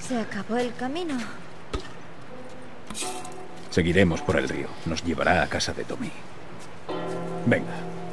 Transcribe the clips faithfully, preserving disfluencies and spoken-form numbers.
Se acabó el camino. Seguiremos por el río. Nos llevará a casa de Tommy. Venga.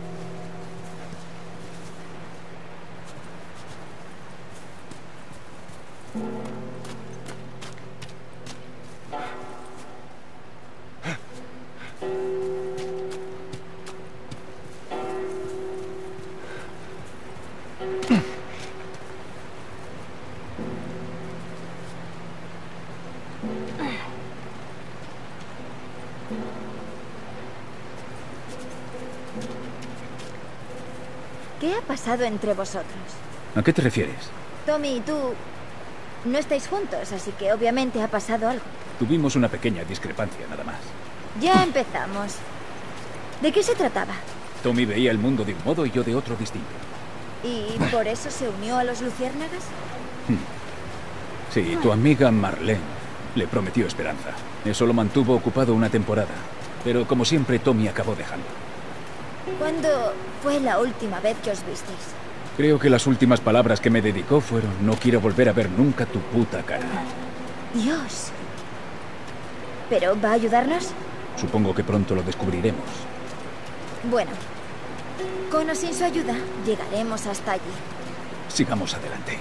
¿Qué ha pasado entre vosotros? ¿A qué te refieres? Tommy y tú no estáis juntos, así que obviamente ha pasado algo. Tuvimos una pequeña discrepancia, nada más. Ya empezamos. ¿De qué se trataba? Tommy veía el mundo de un modo y yo de otro distinto. ¿Y por eso se unió a los luciérnagas? Sí, tu amiga Marlene le prometió esperanza. Eso lo mantuvo ocupado una temporada. Pero como siempre, Tommy acabó dejando. ¿Cuándo fue la última vez que os visteis? Creo que las últimas palabras que me dedicó fueron: no quiero volver a ver nunca tu puta cara. Dios. ¿Pero va a ayudarnos? Supongo que pronto lo descubriremos. Bueno, con o sin su ayuda, llegaremos hasta allí. Sigamos adelante.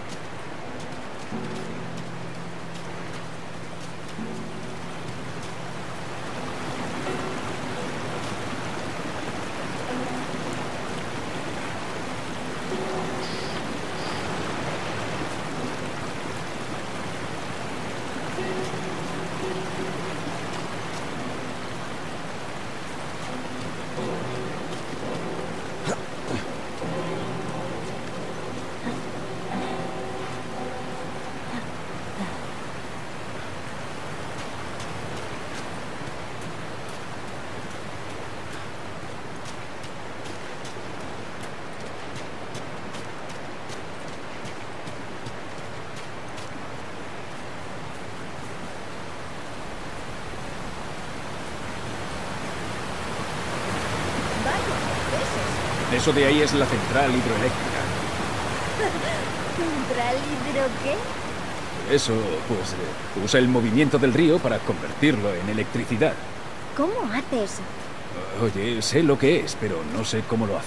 Eso de ahí es la central hidroeléctrica. ¿Central hidro qué? Eso, pues, eh, usa el movimiento del río para convertirlo en electricidad. ¿Cómo hace eso? Oye, sé lo que es, pero no sé cómo lo hace.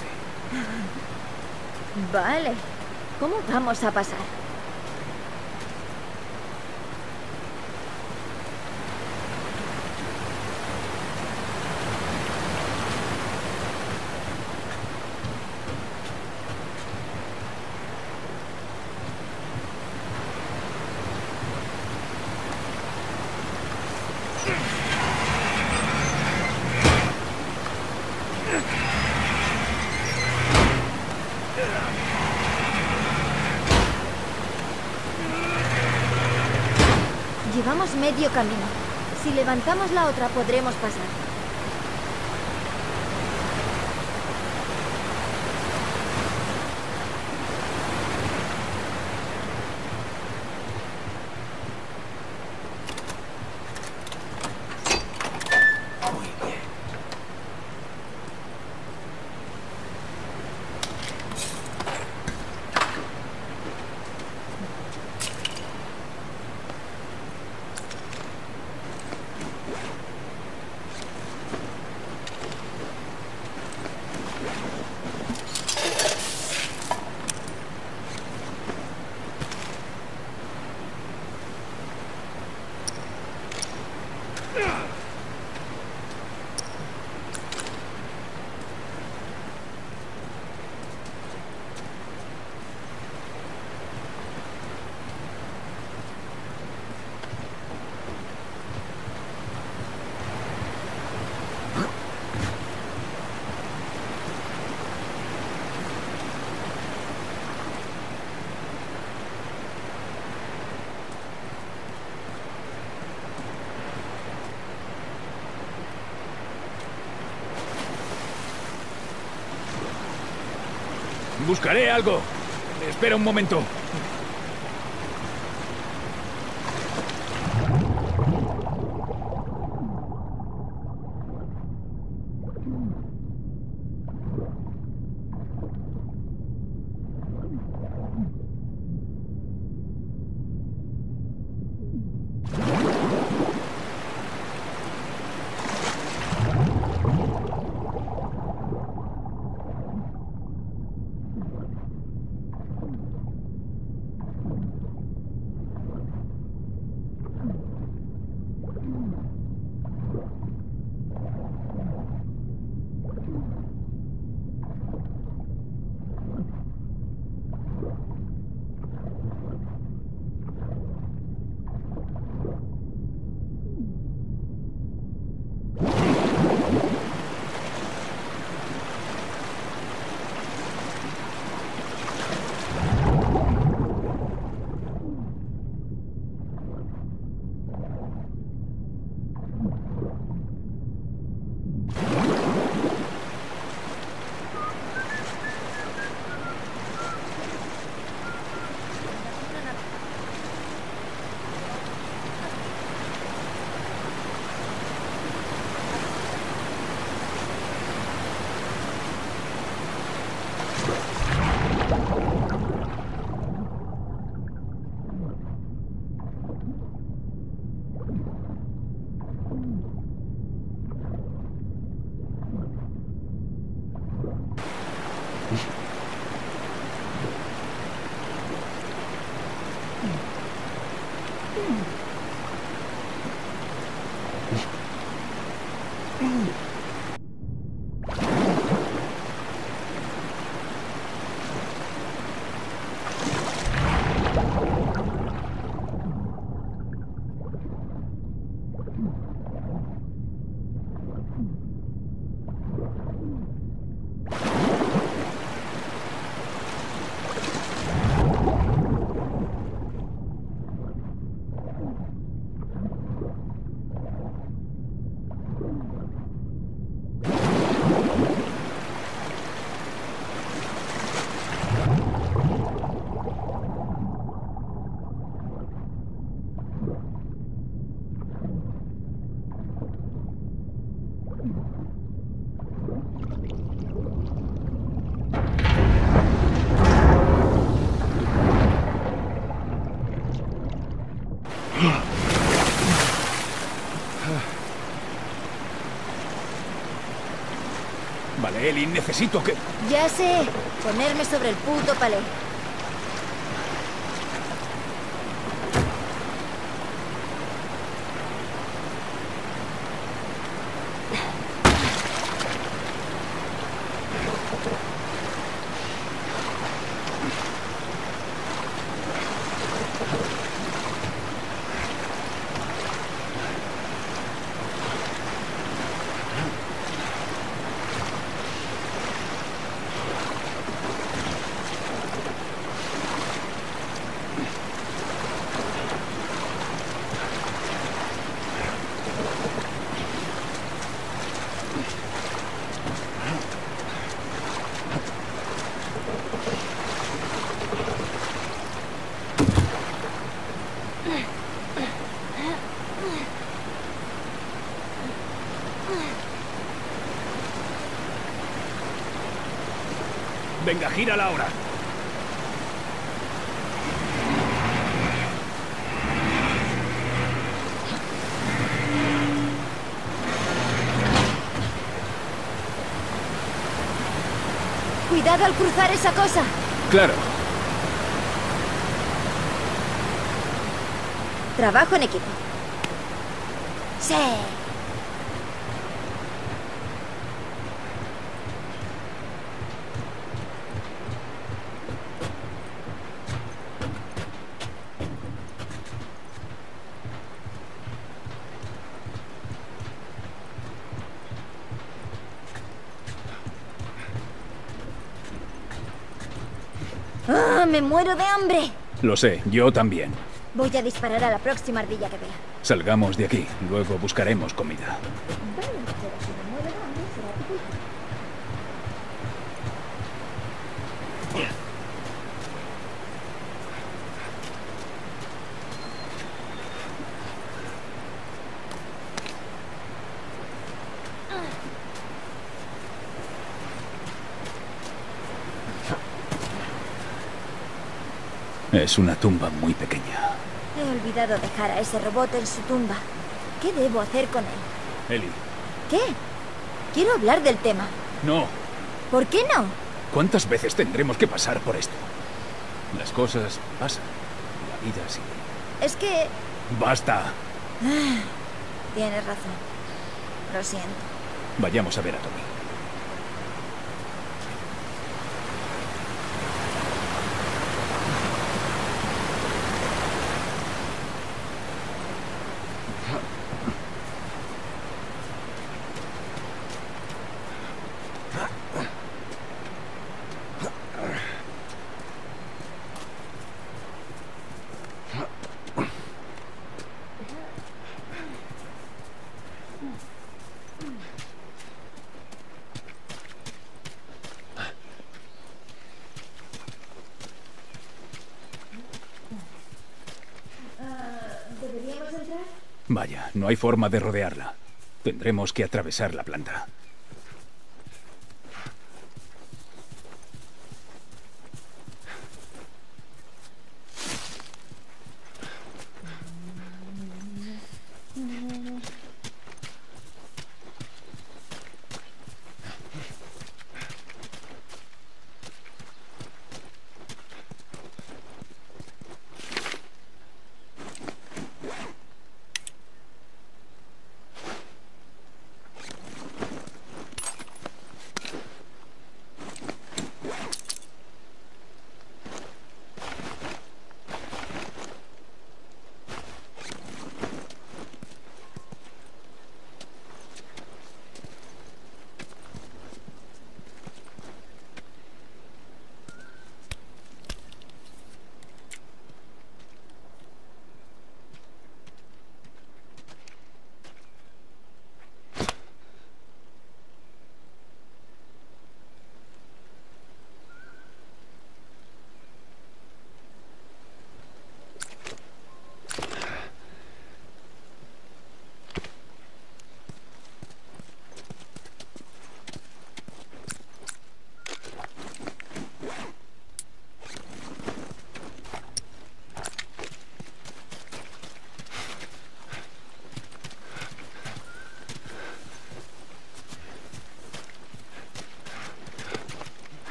Vale. ¿Cómo vamos a pasar? Llevamos medio camino. Si levantamos la otra, podremos pasar. Muy bien. Buscaré algo. Espera un momento. Vale, Ellie, necesito que... Ya sé. Ponerme sobre el puto palé. Venga, gírala ahora. Cuidado al cruzar esa cosa. Claro. Trabajo en equipo. Sí. ¡Ah, me muero de hambre! Lo sé, yo también. Voy a disparar a la próxima ardilla que vea. Salgamos de aquí, luego buscaremos comida. Es una tumba muy pequeña. He olvidado dejar a ese robot en su tumba. ¿Qué debo hacer con él? Ellie. ¿Qué? Quiero hablar del tema. No. ¿Por qué no? ¿Cuántas veces tendremos que pasar por esto? Las cosas pasan. La vida sigue. Es que... ¡Basta! Ah, tienes razón. Lo siento. Vayamos a ver a Tommy. ¿Deberíamos entrar? Vaya, no hay forma de rodearla. Tendremos que atravesar la planta.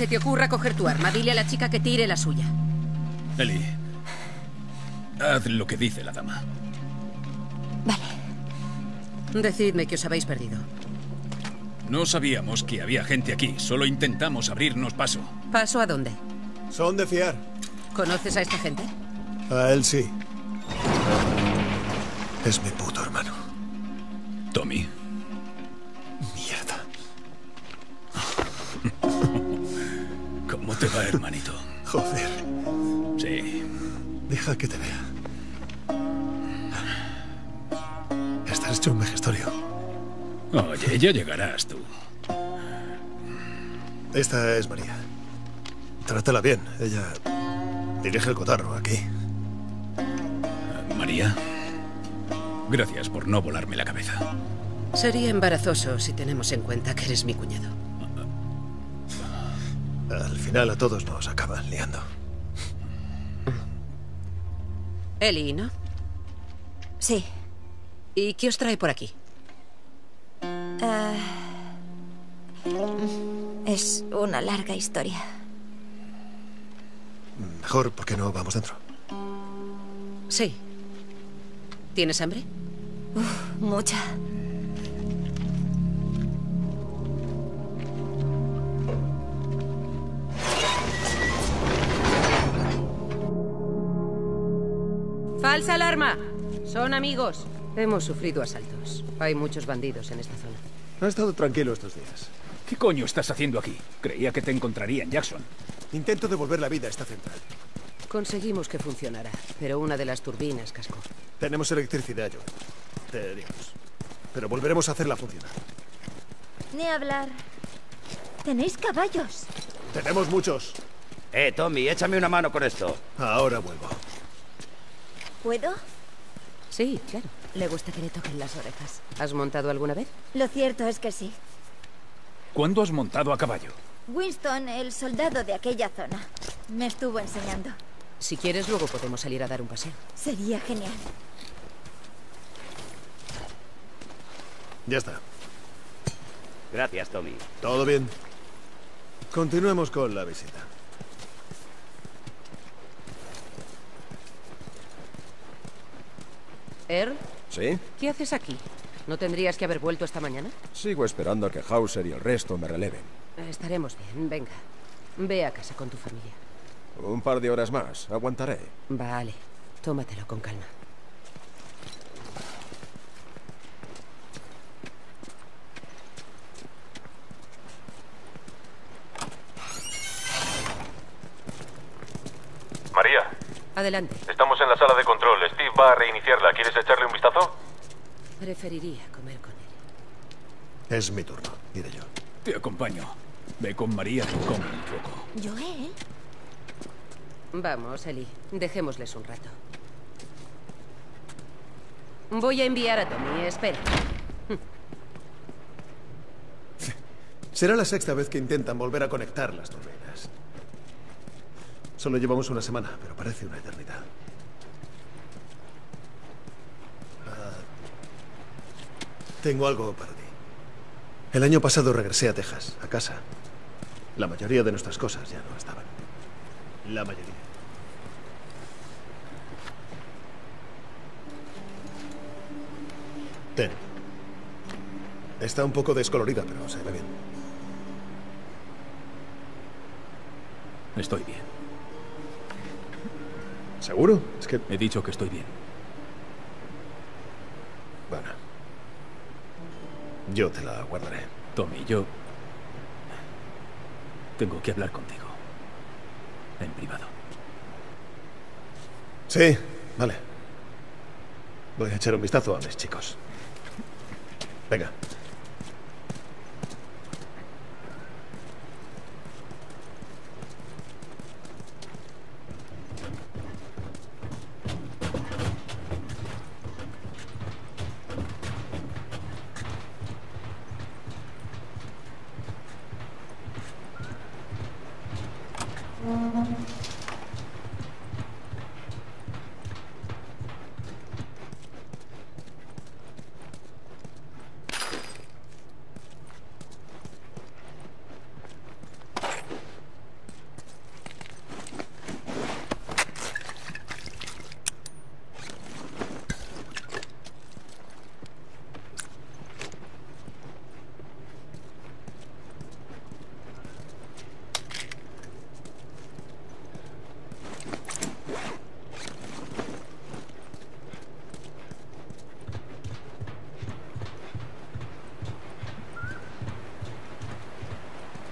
se te ocurra coger tu arma, dile a la chica que tire la suya. Ellie, haz lo que dice la dama. Vale. Decidme que os habéis perdido. No sabíamos que había gente aquí. Solo intentamos abrirnos paso. ¿Paso a dónde? Son de fiar. ¿Conoces a esta gente? A él sí. Es mi puto hermano. Tommy. Mierda. ¿Cómo te va, hermanito? Joder. Sí. Deja que te vea. Estás hecho un vejestorio. Oye, ya llegarás tú. Esta es María. Trátala bien. Ella dirige el cotarro aquí. María, gracias por no volarme la cabeza. Sería embarazoso si tenemos en cuenta que eres mi cuñado. Al final a todos nos acaban liando. Ellie, ¿no? Sí. ¿Y qué os trae por aquí? Ah, es una larga historia. Mejor, ¿por qué no vamos dentro? Sí. ¿Tienes hambre? Uf, mucha. ¡Falsa alarma! Son amigos. Hemos sufrido asaltos. Hay muchos bandidos en esta zona. Ha estado tranquilo estos días. ¿Qué coño estás haciendo aquí? Creía que te encontraría en Jackson. Intento devolver la vida a esta central. Conseguimos que funcionara, pero una de las turbinas cascó. Tenemos electricidad, Joel. Te digamos. Pero volveremos a hacerla funcionar. Ni hablar. Tenéis caballos. Tenemos muchos. Eh, Tommy, échame una mano con esto. Ahora vuelvo. ¿Puedo? Sí, claro. Le gusta que le toquen las orejas. ¿Has montado alguna vez? Lo cierto es que sí. ¿Cuándo has montado a caballo? Winston, el soldado de aquella zona, me estuvo enseñando. Si quieres, luego podemos salir a dar un paseo. Sería genial. Ya está. Gracias, Tommy. ¿Todo bien? Continuemos con la visita. ¿Earl? ¿Sí? ¿Qué haces aquí? ¿No tendrías que haber vuelto esta mañana? Sigo esperando a que Hauser y el resto me releven. Estaremos bien, venga. Ve a casa con tu familia. Un par de horas más, aguantaré. Vale, tómatelo con calma. María, Adelante. estamos en la sala de control. Steve va a reiniciarla. ¿Quieres echarle un vistazo? Preferiría comer con él. Es mi turno, diré yo. Te acompaño. Ve con María y come un poco. ¿Joel? Vamos, Ellie. Dejémosles un rato. Voy a enviar a Tommy. Espera. Será la sexta vez que intentan volver a conectar las turbinas. Solo llevamos una semana, pero parece una eternidad. Ah, tengo algo para ti. El año pasado regresé a Texas, a casa. La mayoría de nuestras cosas ya no estaban. La mayoría. Ten. Está un poco descolorida, pero se ve bien. Estoy bien. ¿Seguro? Es que... He dicho que estoy bien. Bueno. Yo te la guardaré. Tommy, yo... tengo que hablar contigo. En privado. Sí, vale. Voy a echar un vistazo a mis chicos. Venga.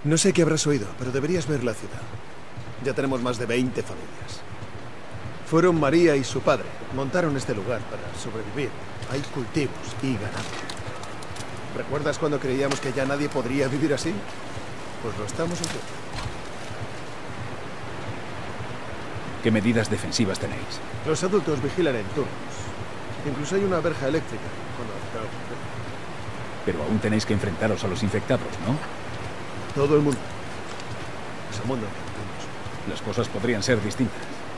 No sé qué habrás oído, pero deberías ver la ciudad. Ya tenemos más de veinte familias. Fueron María y su padre. Montaron este lugar para sobrevivir. Hay cultivos y ganado. ¿Recuerdas cuando creíamos que ya nadie podría vivir así? Pues lo estamos haciendo. ¿Qué medidas defensivas tenéis? Los adultos vigilan en turnos. Incluso hay una verja eléctrica. Cuando... Pero aún tenéis que enfrentaros a los infectados, ¿no? Todo el mundo. Es el mundo en que vivimos. Las cosas podrían ser distintas.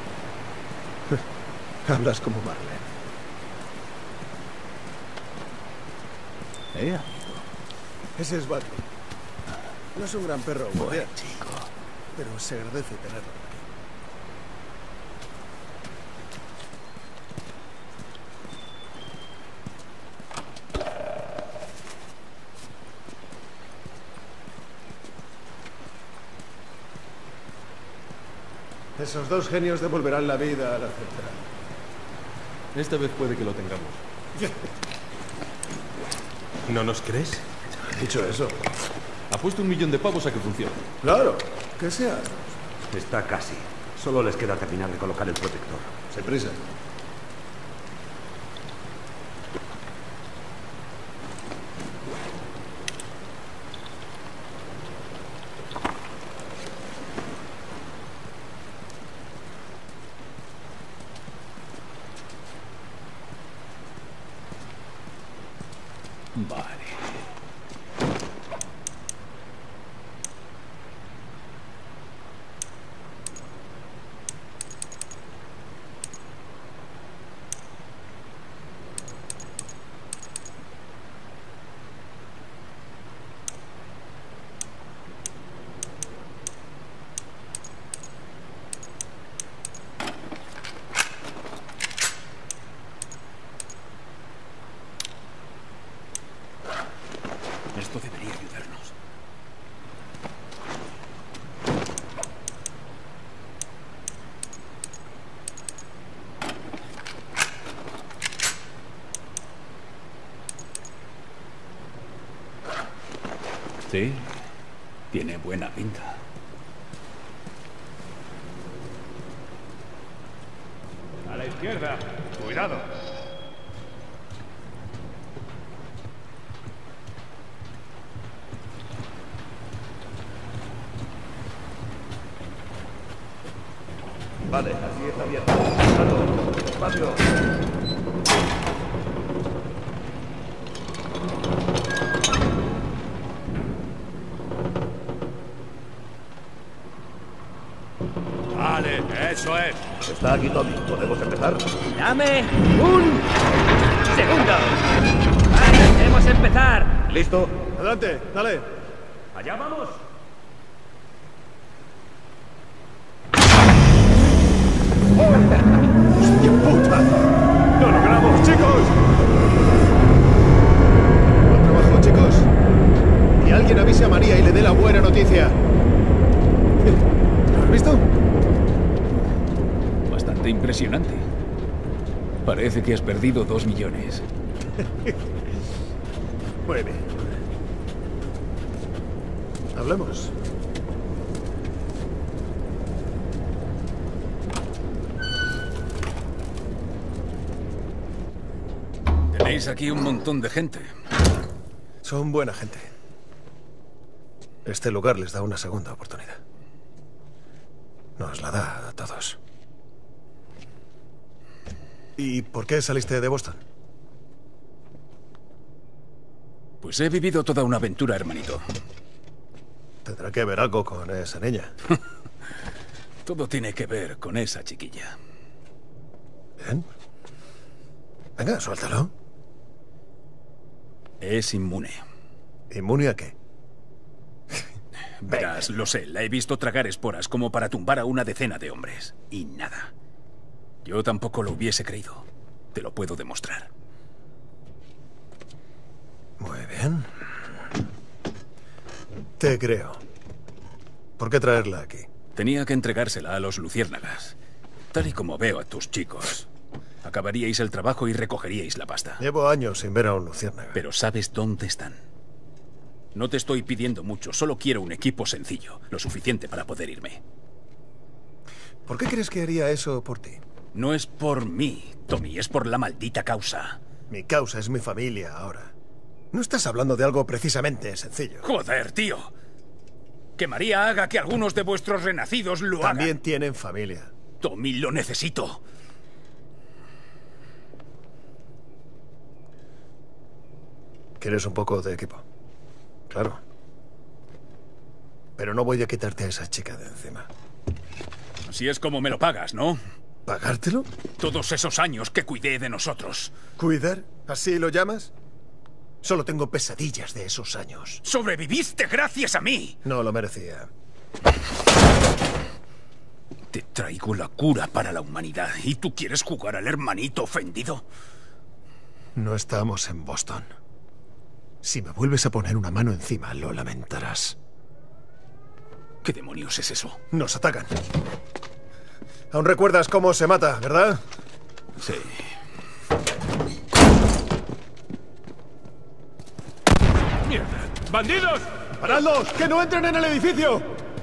Hablas como Marlene. ¿Eh, amigo? Ese es Bucky. No es un gran perro guardián, Buen chico. pero se agradece tenerlo aquí. Esos dos genios devolverán la vida a la central. Esta vez puede que lo tengamos. ¿No nos crees? Dicho eso, Apuesto un millón de pavos a que funcione. claro, que sea. Está casi. Solo les queda terminar de colocar el protector. Sin prisa. Vale. Esto debería ayudarnos. Sí, tiene buena pinta. A la izquierda. Cuidado. Vale, así está bien. Cuidado. Espacio. Vale, eso es. Está aquí Tommy. ¿Podemos empezar? ¡Dame un segundo! ¡Vale, queremos empezar! ¿Listo? Adelante, dale. ¡Allá vamos! ¡Hostia puta! ¡Lo logramos, chicos! Buen trabajo, chicos. Y alguien avise a María y le dé la buena noticia. ¿Lo has visto? Bastante impresionante. Parece que has perdido dos millones. Muy bien. Hablemos. Tenéis aquí un montón de gente. Son buena gente. Este lugar les da una segunda oportunidad. Nos la da a todos. ¿Y por qué saliste de Boston? Pues he vivido toda una aventura, hermanito. Tendrá que ver algo con esa niña. Todo tiene que ver con esa chiquilla. Bien. Venga, suéltalo. Es inmune. ¿Inmune a qué? Verás, lo sé, la he visto tragar esporas como para tumbar a una decena de hombres. Y nada. Yo tampoco lo hubiese creído. Te lo puedo demostrar. Muy bien. Te creo. ¿Por qué traerla aquí? Tenía que entregársela a los luciérnagas. Tal y como veo a tus chicos. Acabaríais el trabajo y recogeríais la pasta. Llevo años sin ver a un luciérnaga. Pero ¿sabes dónde están? No te estoy pidiendo mucho, solo quiero un equipo sencillo, lo suficiente para poder irme. ¿Por qué crees que haría eso por ti? No es por mí, Tommy, es por la maldita causa. Mi causa es mi familia ahora. No estás hablando de algo precisamente sencillo. Joder, tío. Que María haga que algunos de vuestros renacidos lo hagan. También tienen familia. Tommy, lo necesito. ¿Quieres un poco de equipo? Claro. Pero no voy a quitarte a esa chica de encima. Así es como me lo pagas, ¿no? ¿Pagártelo? Todos esos años que cuidé de nosotros. ¿Cuidar? ¿Así lo llamas? Solo tengo pesadillas de esos años. ¡Sobreviviste gracias a mí! No lo merecía. Te traigo la cura para la humanidad y tú quieres jugar al hermanito ofendido. No estamos en Boston. Si me vuelves a poner una mano encima, lo lamentarás. ¿Qué demonios es eso? Nos atacan. Aún recuerdas cómo se mata, ¿verdad? Sí. ¡Mierda! ¡Bandidos! ¡Paradlos! ¡Que no entren en el edificio!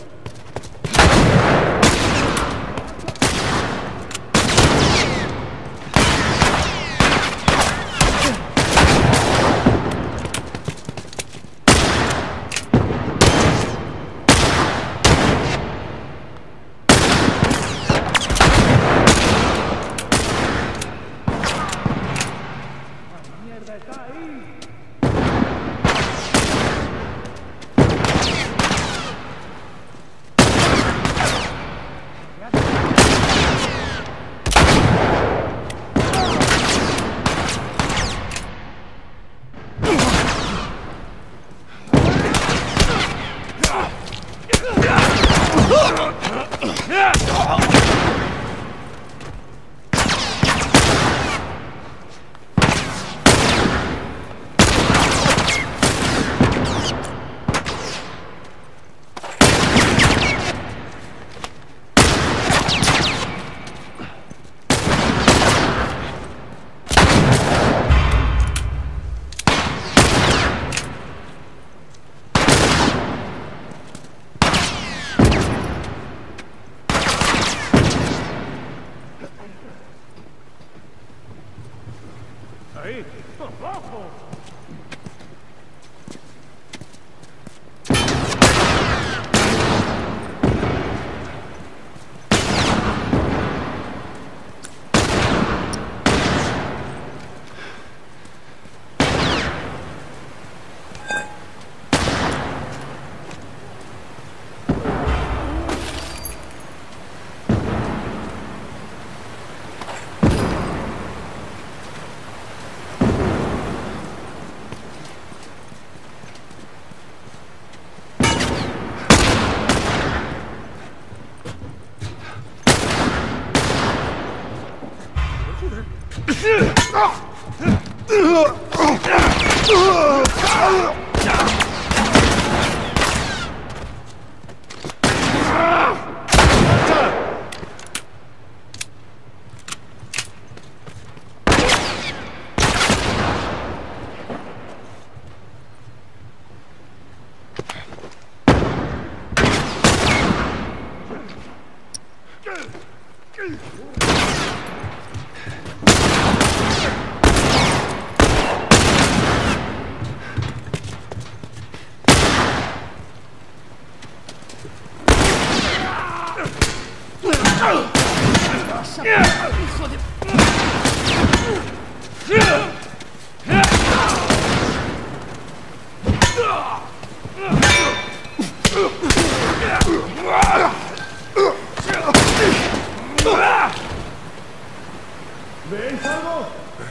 ¿Veis algo?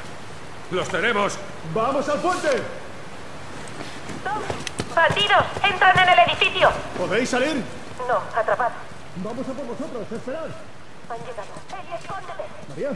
¡Los tenemos! ¡Vamos al puente! ¡Bandidos! ¡Entran en el edificio! ¿Podéis salir? No, atrapados. Vamos a por vosotros, esperad. Han llegado. Ellie, escóndete. María.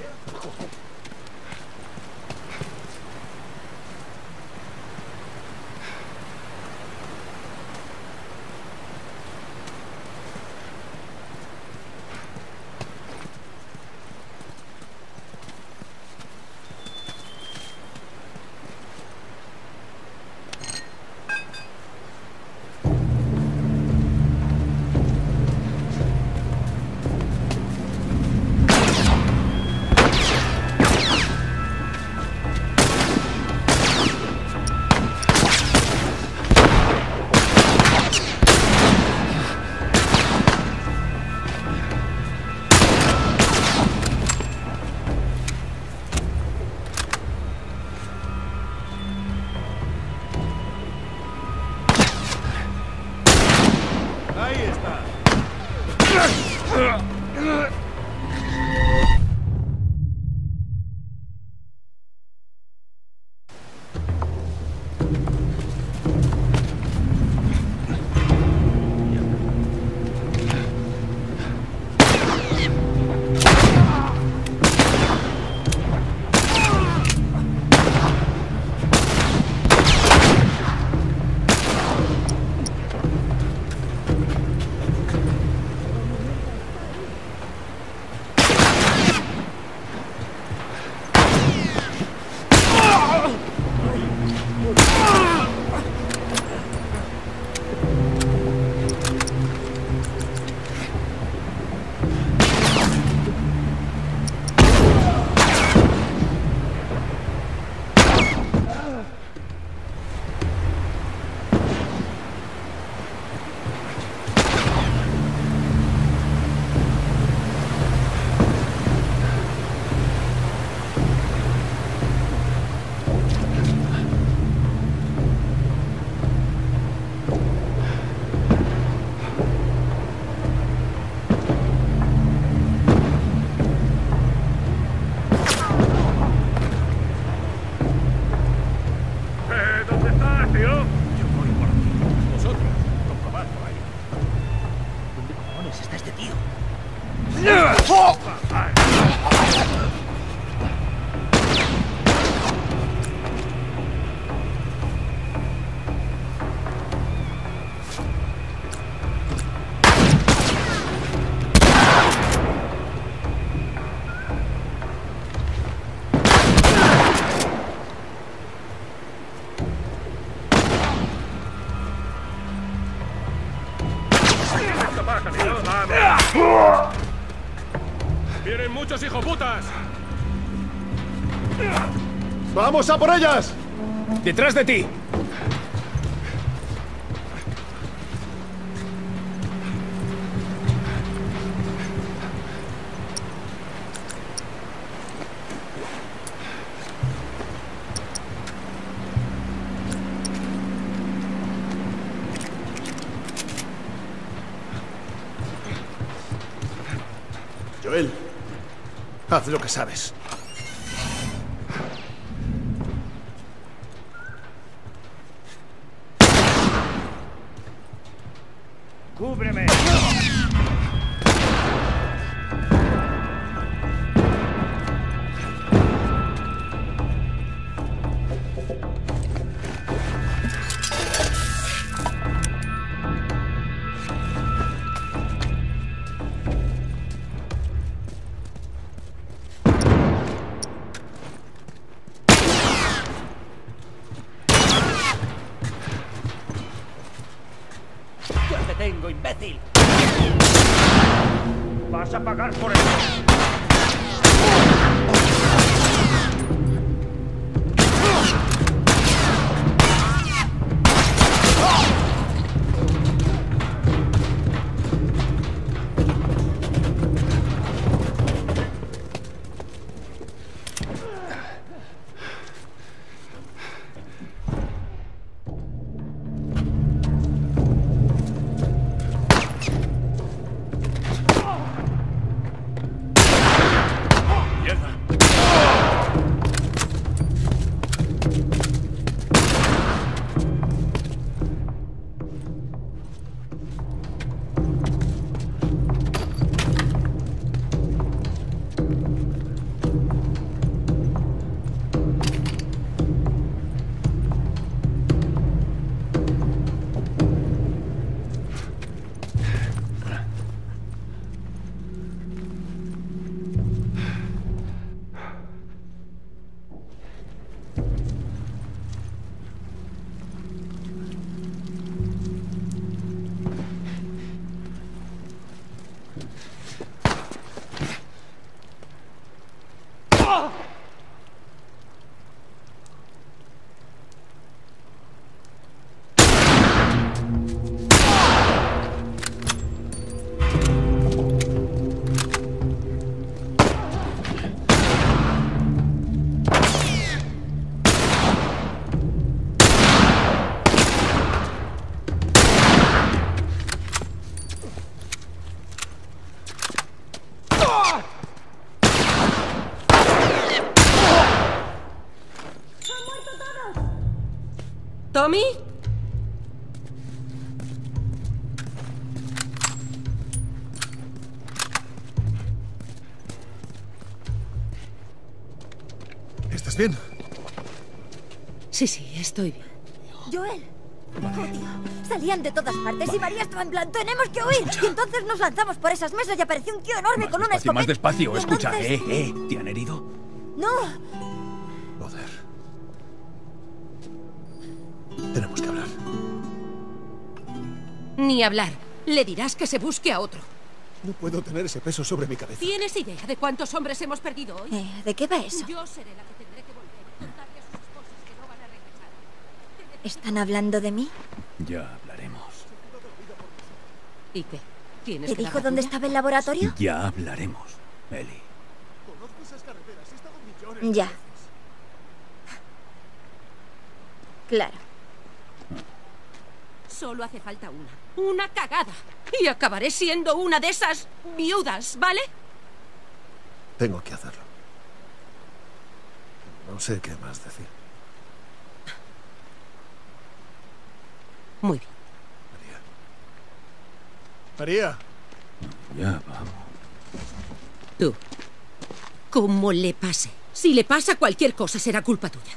¡Vienen muchos hijoputas! ¡Vamos a por ellas! ¡Detrás de ti! Joel, haz lo que sabes. ¡Cúbreme! Tengo, imbécil. Vas a pagar por eso. ¿Tommy? ¿Estás bien? Sí, sí, estoy bien. Joel. Oh, tío. Salían de todas partes vale. y María estaba en plan, tenemos que huir. Escucha. Y entonces nos lanzamos por esas mesas y apareció un tío enorme más con una escopeta. Más despacio, escucha. Entonces... Eh, eh, ¿te han herido? No. Joder. Tenemos que hablar. Ni hablar. Le dirás que se busque a otro. No puedo tener ese peso sobre mi cabeza. ¿Tienes idea de cuántos hombres hemos perdido hoy? Eh, ¿De qué va eso? Yo seré la que tendré que volver y contarle a sus esposas que no van a regresar. ¿Están hablando de mí? Ya hablaremos. ¿Y qué? ¿Tienes ¿Te que dijo dónde estaba el laboratorio? Ya hablaremos, Ellie. Conozco esas carreteras, he estado millones. Ya. Claro. Solo hace falta una. Una cagada. Y acabaré siendo una de esas viudas, ¿vale? Tengo que hacerlo. No sé qué más decir. Muy bien. María. María. Ya vamos. Tú. Como le pase. Si le pasa cualquier cosa, será culpa tuya.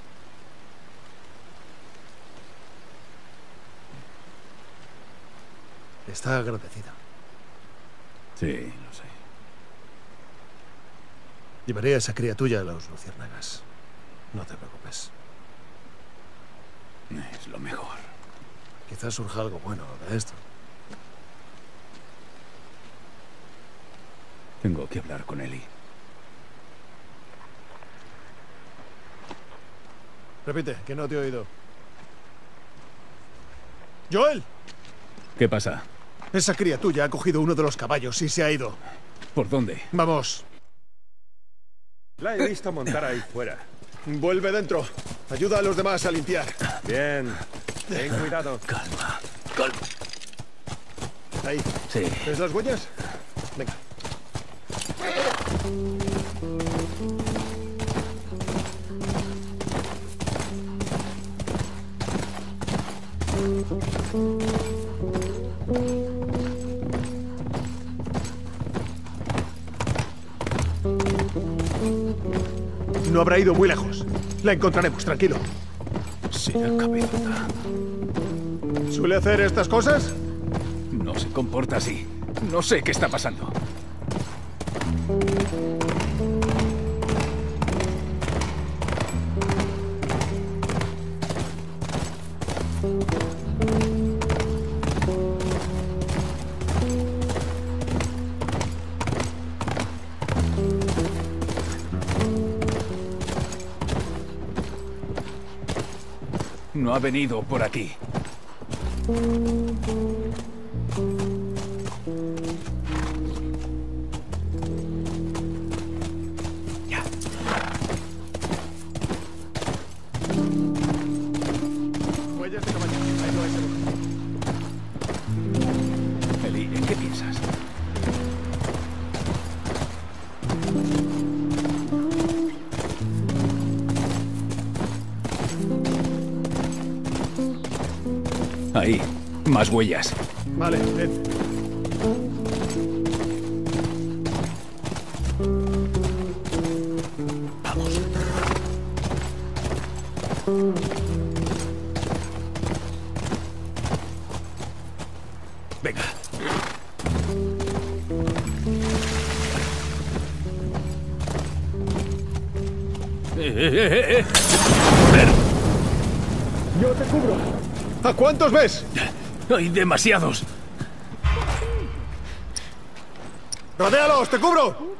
Está agradecida. Sí, lo sé. Llevaré a esa cría tuya a los luciérnagas. No te preocupes. Es lo mejor. Quizás surja algo bueno de esto. Tengo que hablar con Ellie. Repite, que no te he oído. ¡Joel! ¿Qué pasa? Esa cría tuya ha cogido uno de los caballos y se ha ido. ¿Por dónde? Vamos. La he visto montar ahí fuera. Vuelve dentro. Ayuda a los demás a limpiar. Bien. Ten cuidado. Calma, calma. Ahí. Sí. ¿Ves las huellas? Venga. No habrá ido muy lejos. La encontraremos, tranquilo. Será cabeza. ¿Suele hacer estas cosas? No se comporta así. No sé qué está pasando. No ha venido por aquí. Ya. Huellas de caballo. Ahí lo hay. Ellie, ¿en qué piensas? Ahí, más huellas. Vale, ven. Vamos. Venga. Eh, eh, eh, eh. Joder. Yo te cubro. ¿A cuántos ves? Hay demasiados. ¡Rodéalos! ¡Te cubro!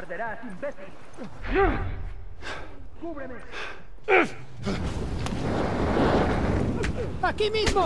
arderás, imbécil. ¡Cúbreme! ¡Aquí mismo!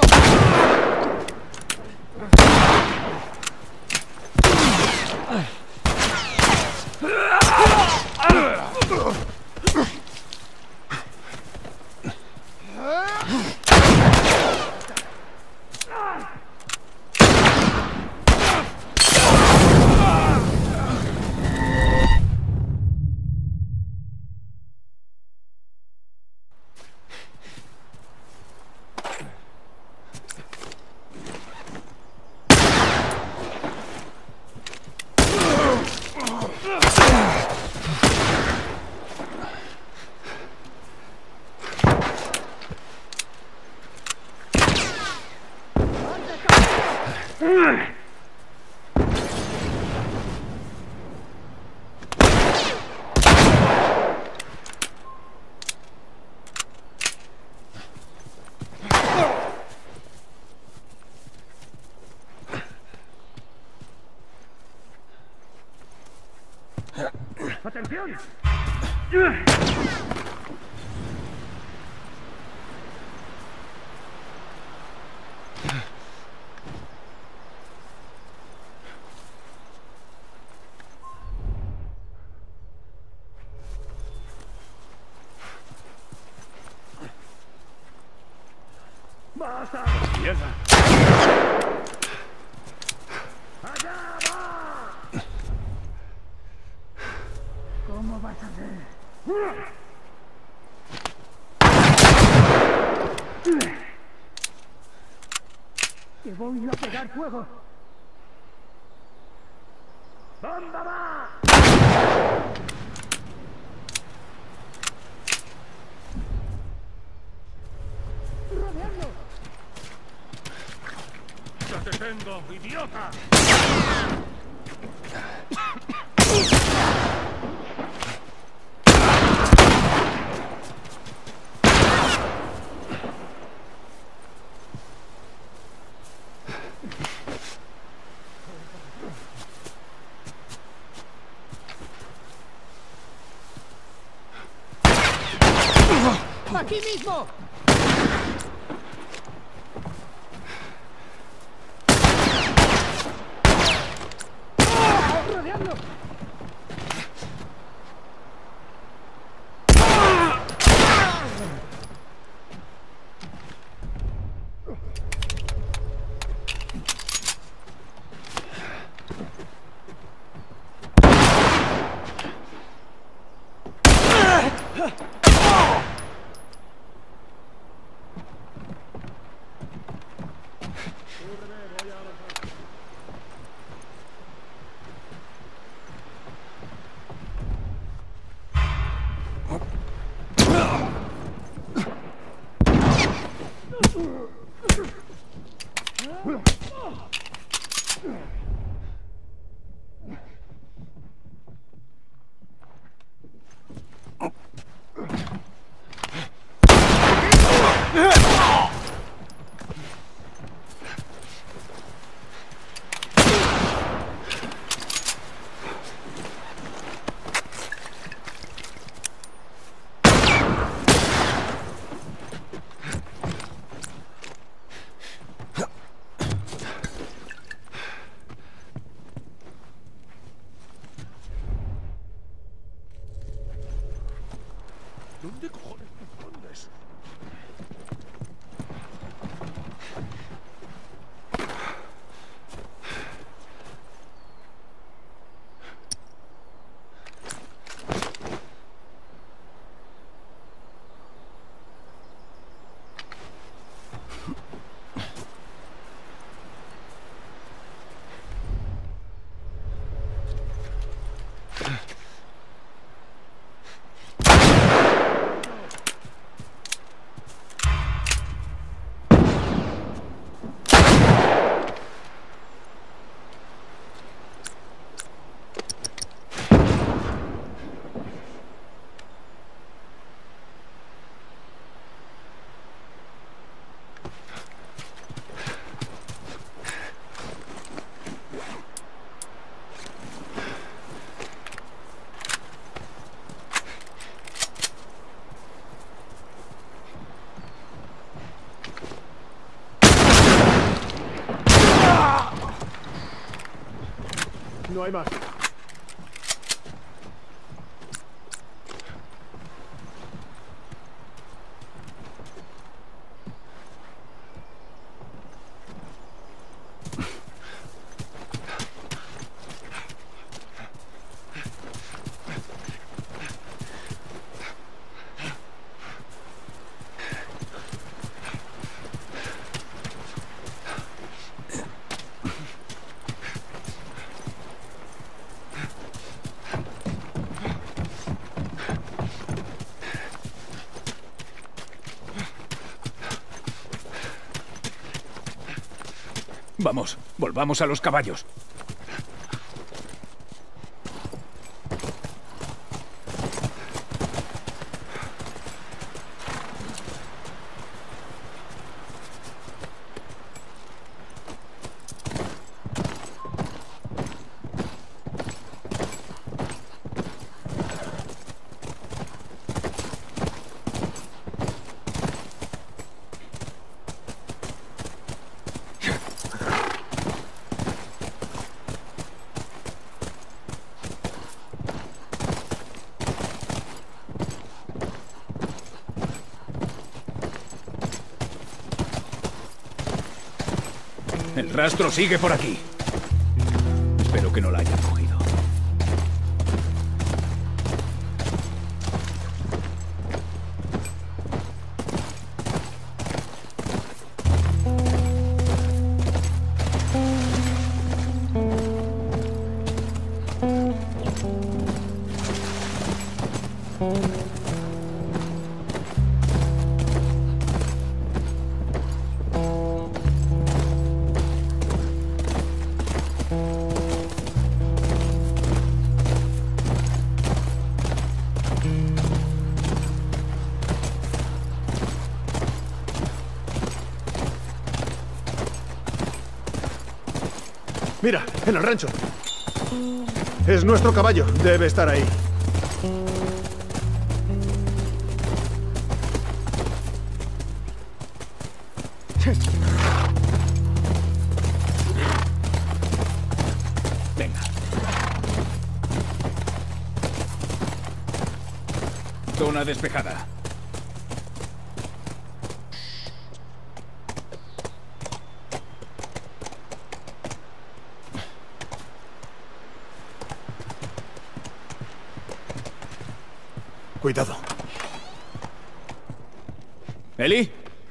¡Atención! ¡Basta! ¡Mierda! ¡Allá va! ¿Cómo vas a hacer? ¡Te voy a pegar fuego! ¡Bomba va! ¡Rodearlo! ¡Ya te tengo, idiota! ¡Aquí mismo! ¡Rodearlo! ¿Dónde cojones te escondes? hay más. Vamos, volvamos a los caballos. El rastro sigue por aquí. Espero que no la hayan cogido. Mira, en el rancho. Es nuestro caballo. Debe estar ahí. Venga. Zona despejada. Cuidado. ¿Eli?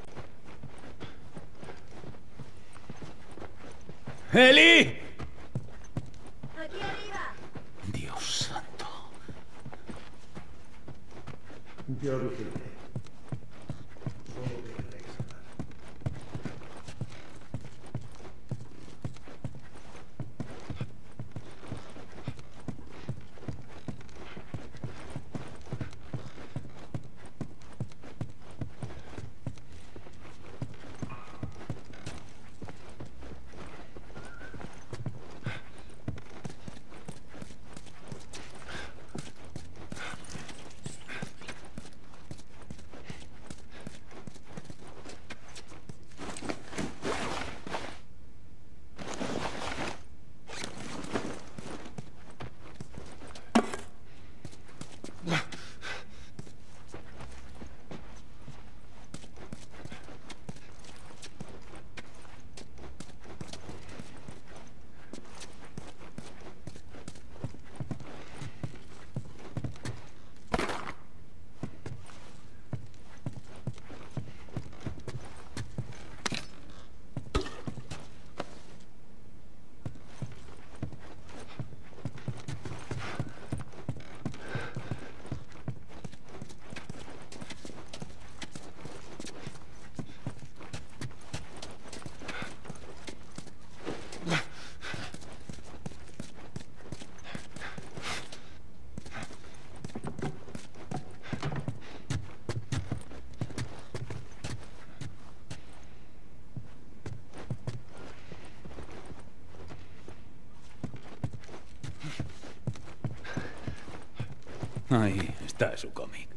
¡Eli! ¡Aquí arriba! Dios santo. Yo vigilé. Ahí está su cómic.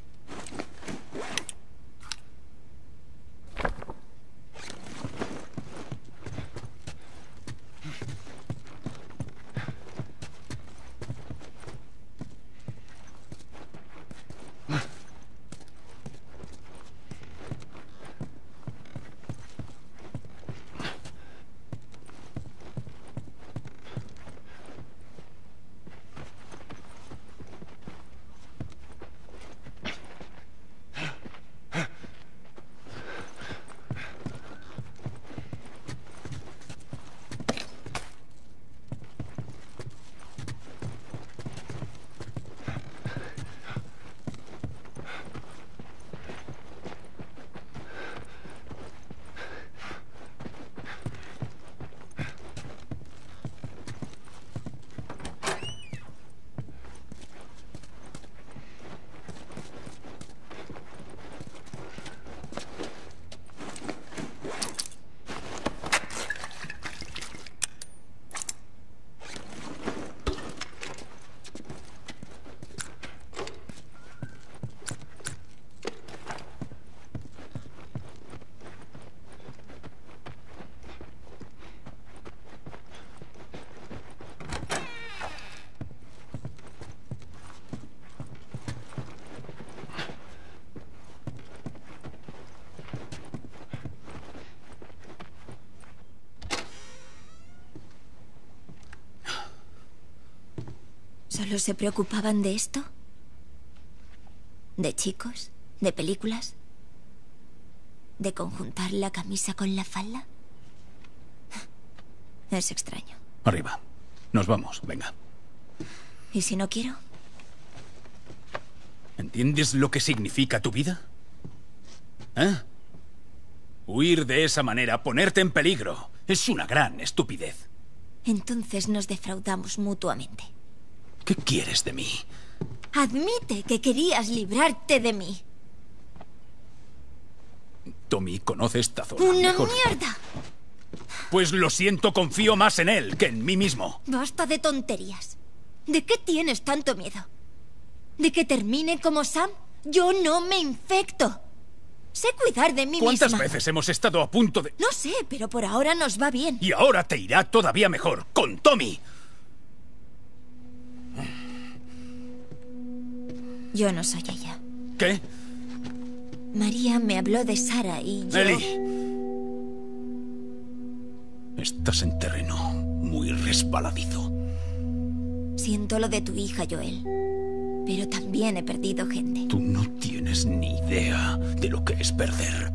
¿Solo se preocupaban de esto? ¿De chicos? ¿De películas? ¿De conjuntar la camisa con la falda? Es extraño. Arriba. Nos vamos, venga. ¿Y si no quiero? ¿Entiendes lo que significa tu vida? ¿Eh? Huir de esa manera, ponerte en peligro, es una gran estupidez. Entonces nos defraudamos mutuamente. ¿Qué quieres de mí? Admite que querías librarte de mí. Tommy conoce esta zona ¡Una mejor. mierda! Pues lo siento, confío más en él que en mí mismo. Basta de tonterías. ¿De qué tienes tanto miedo? ¿De que termine como Sam? Yo no me infecto. Sé cuidar de mí ¿Cuántas misma. veces hemos estado a punto de...? No sé, pero por ahora nos va bien. Y ahora te irá todavía mejor, con Tommy. Yo no soy ella. ¿Qué? María me habló de Sara y yo... Ellie. Estás en terreno muy resbaladizo. Siento lo de tu hija, Joel. Pero también he perdido gente. Tú no tienes ni idea de lo que es perder.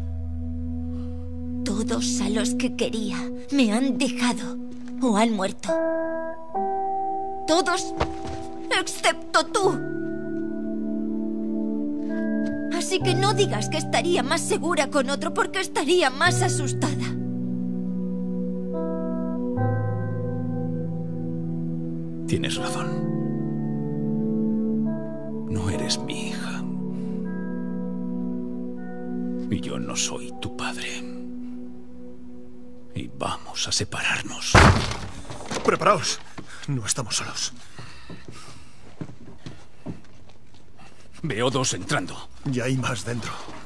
Todos a los que quería me han dejado o han muerto. Todos, excepto tú. Así que no digas que estaría más segura con otro porque estaría más asustada. Tienes razón. No eres mi hija. Y yo no soy tu padre. Y vamos a separarnos. Preparaos. No estamos solos. Veo dos entrando. Ya hay más dentro.